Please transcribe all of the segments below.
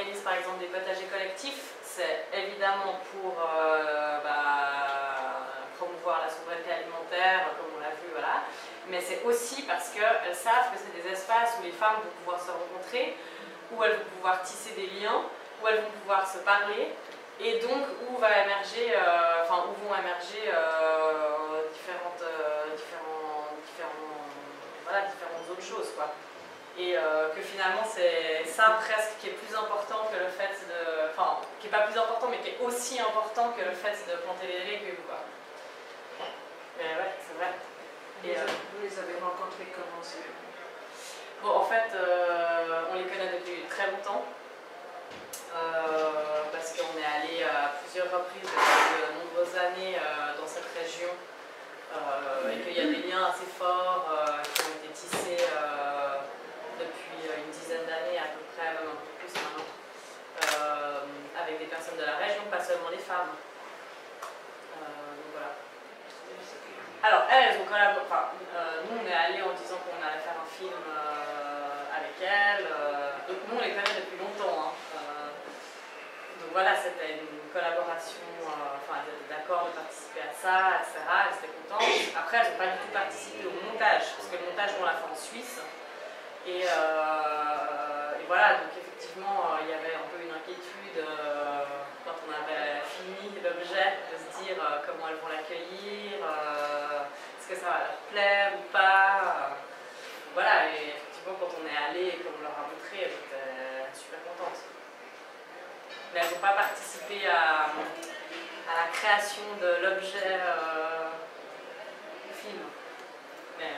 organise par exemple des potagers collectifs, c'est évidemment pour promouvoir la souveraineté alimentaire, comme on l'a vu, voilà. Mais c'est aussi parce qu'elles savent que c'est des espaces où les femmes vont pouvoir se rencontrer, où elles vont pouvoir tisser des liens, où elles vont pouvoir se parler, et donc où vont émerger différentes autres choses, quoi. Et que finalement c'est ça presque qui est plus important que le fait de... Enfin, qui n'est pas plus important, mais qui est aussi important que le fait de planter les légumes, quoi. Mais ouais, c'est vrai. Et, vous les avez rencontrés comment? Bon, en fait, on les connaît depuis très longtemps. Parce qu'on est allé à plusieurs reprises depuis de nombreuses années dans cette région et qu'il y a des liens assez forts qui ont été tissés depuis une dizaine d'années à peu près, même un peu plus maintenant, avec des personnes de la région, pas seulement les femmes. Donc voilà. Alors elles ont collaboré, nous on est allés en disant qu'on allait faire un film avec elles, donc nous on les connaît depuis longtemps. Hein. Donc voilà, c'était une collaboration, elles étaient d'accord de participer à ça, etc. Elles étaient contentes. Après, elles n'ont pas du tout participé au montage, parce que le montage, on l'a fait en Suisse. Et voilà, donc effectivement, il y avait un peu une inquiétude quand on avait fini l'objet, de se dire comment elles vont l'accueillir, est-ce que ça va leur plaire ou pas. Voilà, et effectivement, quand on est allé et qu'on leur a montré, elles étaient super contentes. Mais elles n'ont pas participé à la création de l'objet film. Mais...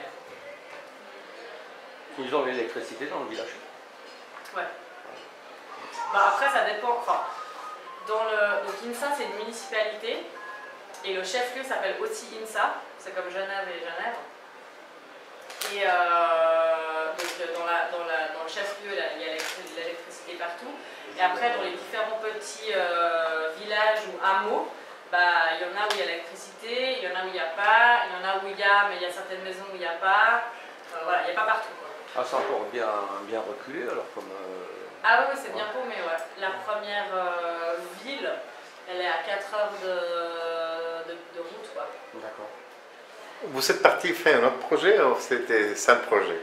Ils ont l'électricité dans le village. Ouais. Après, ça dépend. Enfin, donc INSA, c'est une municipalité. Et le chef-lieu s'appelle aussi INSA. C'est comme Genève et Genève. Et donc dans le chef-lieu, il y a l'électricité partout. Et après, dans les différents petits villages ou hameaux, il y en a où il y a l'électricité, il y en a où il n'y a pas, il y en a où il y a, mais il y a certaines maisons où il n'y a pas. Voilà, il n'y a pas partout, quoi. Ah, c'est encore bien reculé alors comme... Ah oui, c'est bien paumé, ouais. La première ville, elle est à 4 heures de route, quoi. D'accord. Vous êtes parti faire un autre projet ou c'était ça le projet?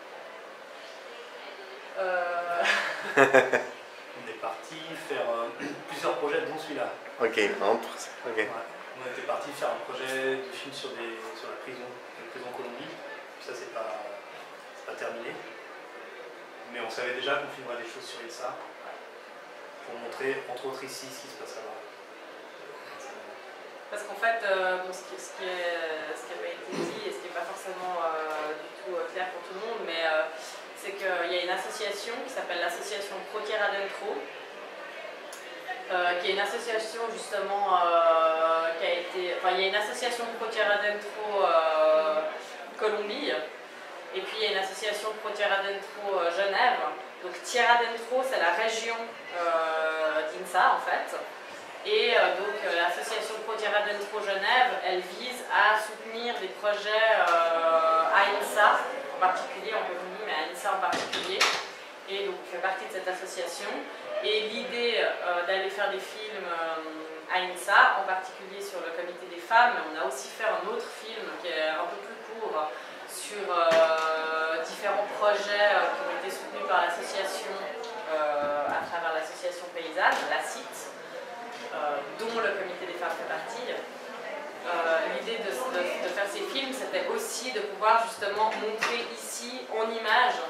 On est parti faire plusieurs projets, dont celui-là. Ok, entre. Okay. Ouais. On était parti faire un projet de film sur la prison Colombie. Puis ça, c'est pas terminé. Mais on savait déjà qu'on filmerait des choses sur INSA pour montrer, entre autres ici, ce qui se passe là-bas. Parce qu'en fait, ce qui n'a pas été dit et ce qui n'est pas forcément du tout clair pour tout le monde, mais c'est qu'il y a une association qui s'appelle l'association Pro Tierra Adentro, qui est une association justement qui a été... Enfin, il y a une association Pro Tierra Adentro Colombie, et puis il y a une association Pro Tierra Adentro Genève. Donc Tierra Adentro, c'est la région d'INSA en fait. Et donc l'association Pro Tierra Adentro Genève, elle vise à soutenir des projets à INSA en particulier, en Colombie, mais à INSA en particulier. Et donc je fais partie de cette association. Et l'idée d'aller faire des films à INSA, en particulier sur le comité des femmes, mais on a aussi fait un autre film qui est un peu plus court sur différents projets qui ont été soutenus par l'association à travers l'association paysanne, la CIT. Dont le comité des femmes fait partie. L'idée de faire ces films, c'était aussi de pouvoir justement montrer ici, en images,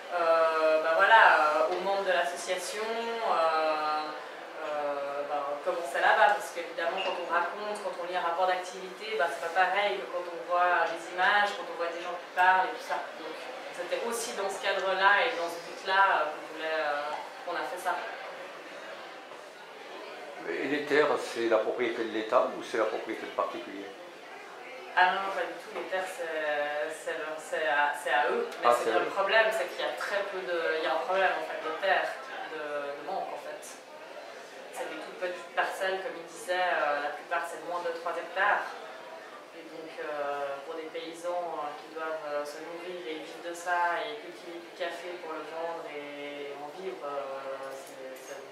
aux membres de l'association, comment c'est là-bas, parce qu'évidemment quand on raconte, quand on lit un rapport d'activité, c'est pas pareil que quand on voit les images, quand on voit des gens qui parlent et tout ça. Donc c'était aussi dans ce cadre-là et dans ce but-là qu'on a fait ça. Et les terres, c'est la propriété de l'État ou c'est la propriété de particuliers? Ah non, pas du tout. Les terres, c'est à eux. Mais le problème, c'est qu'il y a très peu de... Il y a un problème en fait de terre, de manque en fait. C'est des toutes petites parcelles, comme il disait, la plupart c'est moins de 3 hectares. Et donc pour des paysans qui doivent se nourrir et vivre de ça et cultiver du café pour le vendre et en vivre, c'est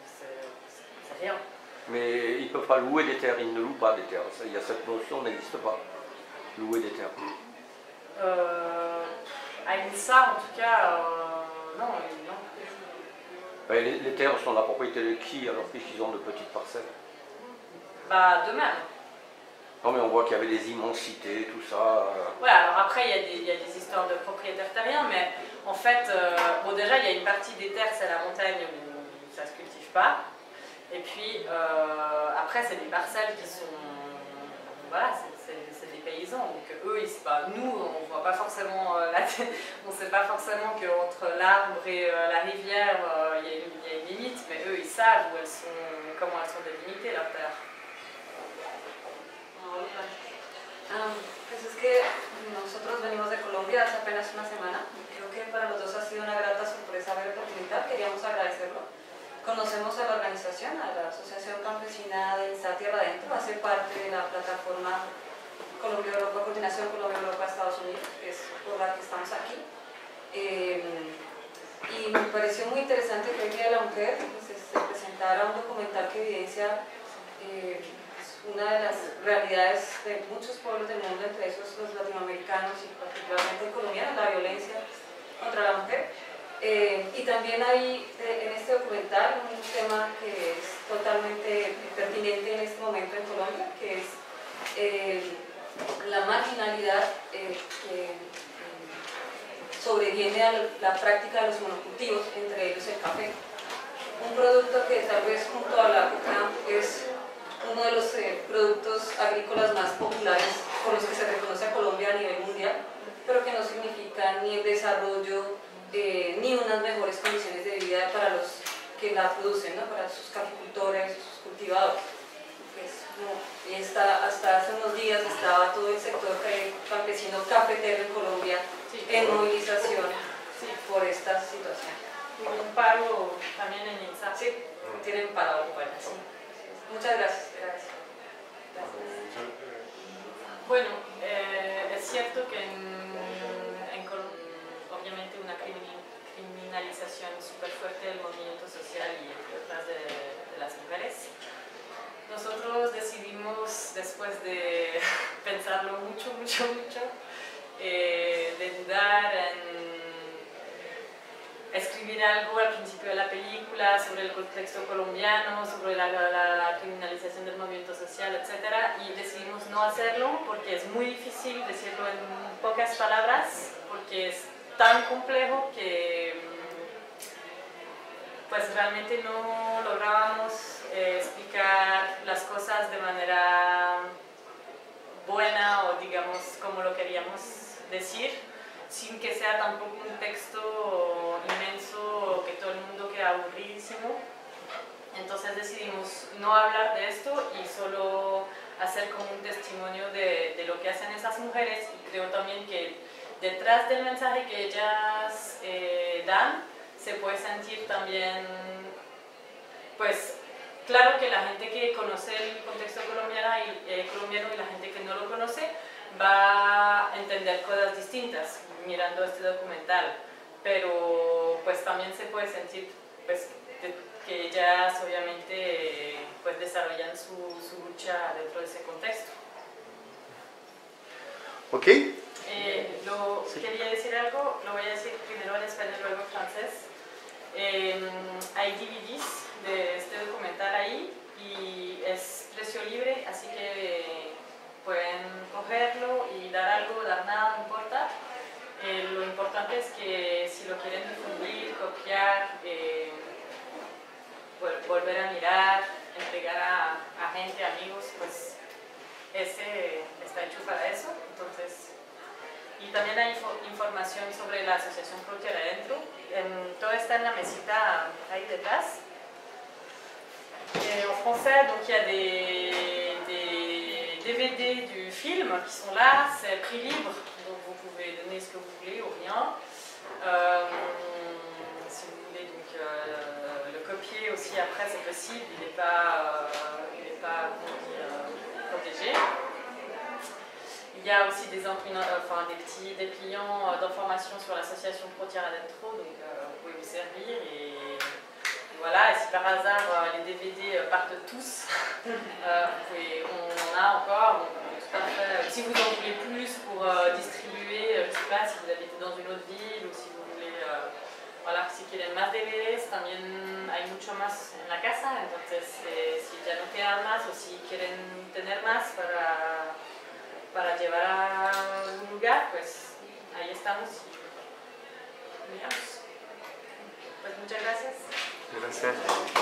rien. Mais ils ne peuvent pas louer des terres, ils ne louent pas des terres. Il y a cette notion n'existe pas. Louer des terres. À INSA, en tout cas, non, non. Ben, les terres sont la propriété de qui alors qu'ils ont de petites parcelles? Bah, de même. Non mais on voit qu'il y avait des immensités, tout ça. Ouais, alors après, il y a des histoires de propriétaires terriens, mais en fait, bon, déjà, il y a une partie des terres, c'est la montagne où ça ne se cultive pas. Et puis, après, c'est des parcelles qui sont. Voilà, c'est des paysans. Donc, eux, nous, on ne voit pas forcément. On ne sait pas forcément qu'entre l'arbre et la rivière, il y a une limite, mais eux, ils savent où elles sont, comment elles sont délimitées, leurs terres. Pues es que nosotros venimos de Colombia hace apenas una semana. Creo que para los dos ha sido una grata sorpresa ver la oportunidad. Queríamos agradecerlo. Conocemos a la organización, a la Asociación Campesina de INSA Tierra Adentro, hace parte de la plataforma Colombia-Europa, Coordinación Colombia-Europa-Estados Unidos, que es por la que estamos aquí. Y me pareció muy interesante que el Día de la Mujer pues, se presentara un documental que evidencia una de las realidades de muchos pueblos del mundo, entre esos los latinoamericanos y particularmente colombianos, la violencia contra la mujer. Y también hay en este documental un tema que es totalmente pertinente en este momento en Colombia, que es la marginalidad que sobreviene a la práctica de los monocultivos, entre ellos el café. Un producto que tal vez junto a la coca es uno de los productos agrícolas más populares por los que se reconoce a Colombia a nivel mundial, pero que no significa ni el desarrollo ni unas mejores condiciones de vida para los que la producen, ¿no? Para sus caficultores, sus cultivadores. Pues, no, y hasta hace unos días estaba todo el sector campesino cafetero en Colombia en movilización por esta situación. Hubo un paro también en INSA. Sí, tienen parado, bueno, sí. Muchas gracias. Gracias. Bueno, es cierto que en Colombia obviamente una criminalización súper fuerte del movimiento social y detrás de las mujeres. Nosotros decidimos, después de pensarlo mucho, de dudar en escribir algo al principio de la película sobre el contexto colombiano, sobre la criminalización del movimiento social, etc. Y decidimos no hacerlo porque es muy difícil decirlo en pocas palabras, porque es tan complejo que pues realmente no lográbamos explicar las cosas de manera buena o digamos como lo queríamos decir, sin que sea tampoco un texto inmenso que todo el mundo quede aburridísimo. Entonces decidimos no hablar de esto y solo hacer como un testimonio de lo que hacen esas mujeres, y creo también que detrás del mensaje que ellas dan se puede sentir también, pues claro que la gente que conoce el contexto colombiano y la gente que no lo conoce va a entender cosas distintas mirando este documental, pero pues también se puede sentir pues, que ellas obviamente pues, desarrollan su lucha dentro de ese contexto. Ok. Quería decir algo, lo voy a decir primero en español, luego en francés. Hay DVDs de este documental ahí y es precio libre, así que pueden cogerlo y dar algo, dar nada, no importa. Lo importante es que si lo quieren difundir, copiar, volver a mirar, entregar a gente, amigos, pues ese está hecho para eso. Entonces, y también hay información sobre la Asociación Tierra Adentro. Todo está en la mesita ahí detrás. En français, donc il y a des DVD du film qui sont là, c'est prix libre, donc vous pouvez donner ce que vous voulez ou rien. Si vous voulez donc, le copier aussi après, c'est possible, il n'est pas protégé. Il y a aussi des petits dépliants d'informations sur l'association Tierra Adentro, donc vous pouvez vous servir et voilà, et si par hasard les DVD partent tous, on en a encore, donc tout à fait. Si vous en voulez plus pour distribuer, je ne sais pas si vous habitez dans une autre ville ou si vous voulez, voilà, si quieren más DVDs, también hay mucho más en la casa, entonces si ya no quedan más o si quieren tener más para llevar a algún lugar, pues ahí estamos y miramos. Pues muchas gracias. Gracias.